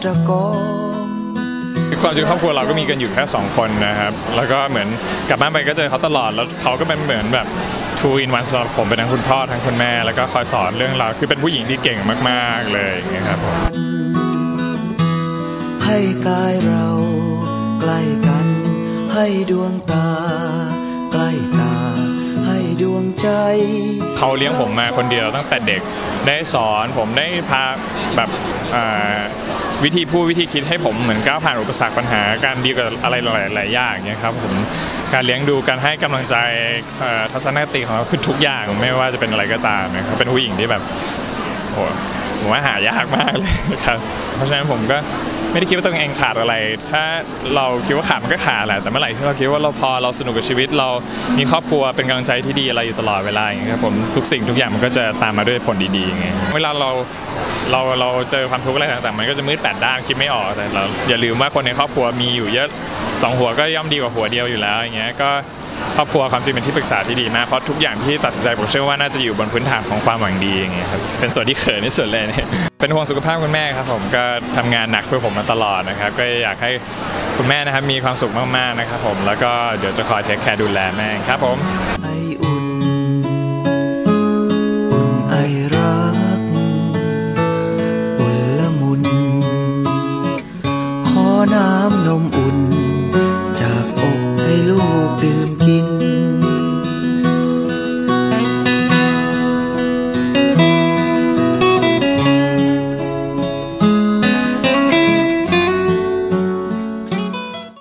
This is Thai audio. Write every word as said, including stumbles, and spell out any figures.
ตรกรความจริงครอบครัวเราก็มีกันอยู่แค่สองคนนะครับแล้วก็เหมือนกลับบ้านไปก็เจอเขาตลอดแล้วเขาก็เป็นเหมือนแบบ two in one สำหรับผมเป็นทั้งคุณพ่อทั้งคุณแม่แล้วก็คอยสอนเรื่องราวคือเป็นผู้หญิงที่เก่งมากๆเลยอย่างเงี้ยครับผมให้กายเราใกล้กันให้ดวงตาใกล้ตาให้ดวงใจเขาเลี้ยงผมมาคนเดียวตั้งแต่เด็กได้สอนผมได้พาแบบวิธีพูดวิธีคิดให้ผมเหมือนก้าวผ่านอุปสรรคปัญหาการดีกับอะไรหลายๆอย่างเนี่ยครับผมการเลี้ยงดูการให้กำลังใจทัศนคติของเขาคือทุกอย่างไม่ว่าจะเป็นอะไรก็ตามนะครับเป็นผู้หญิงที่แบบโอ้ผมว่าหายากมากเลยครับเพราะฉะนั้นผมก็ไม่ได้คิดว่าตัวเองขาดอะไรถ้าเราคิดว่าขาดมันก็ขาดแหละแต่เมื่อไหร่ที่เราคิดว่าเราพอเราสนุกกับชีวิตเรามีครอบครัวเป็นกำลังใจที่ดีอะไรอยู่ตลอดเวลาอย่างเงี้ยครับผมทุกสิ่งทุกอย่างมันก็จะตามมาด้วยผลดีๆอย่างเงี้ยเวลาเราเราเราเจอความทุกข์อะไรต่างๆมันก็จะมืดแปดด้านคิดไม่ออกแต่เราอย่าลืมว่าคนในครอบครัวมีอยู่เยอะสองหัวก็ย่อมดีกว่าหัวเดียวอยู่แล้วอย่างเงี้ยก็ครอบครัวความจริงเป็นที่ปรึกษาที่ดีมากเพราะทุกอย่างที่ตัดสินใจผมเชื่อว่าน่าจะอยู่บนพื้นฐานของความหวังดีอย่างเงี้ยครับเป็นส่วนที่เขินที่สุดเลยเนี่ยเป็นห่วงสุขภาพคุณแม่ครับผมก็ทำงานหนักเพื่อผมมาตลอดนะครับก็อยากให้คุณแม่นะครับมีความสุขมากๆนะครับผมแล้วก็เดี๋ยวจะคอยเทคแคร์ดูแลแม่ครับผม